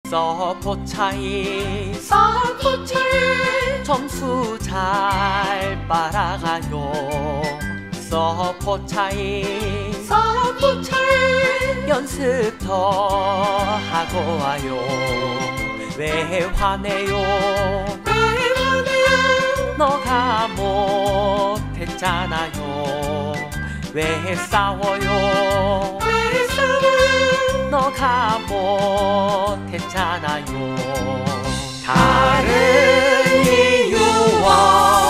서포 차이 점수 잘 빨아가요. 서포 차이 연습 더 하고 와요. 왜 화내요? 너가 못했잖아요. 왜 싸워요? 너가 못했잖아요. 다른 이유와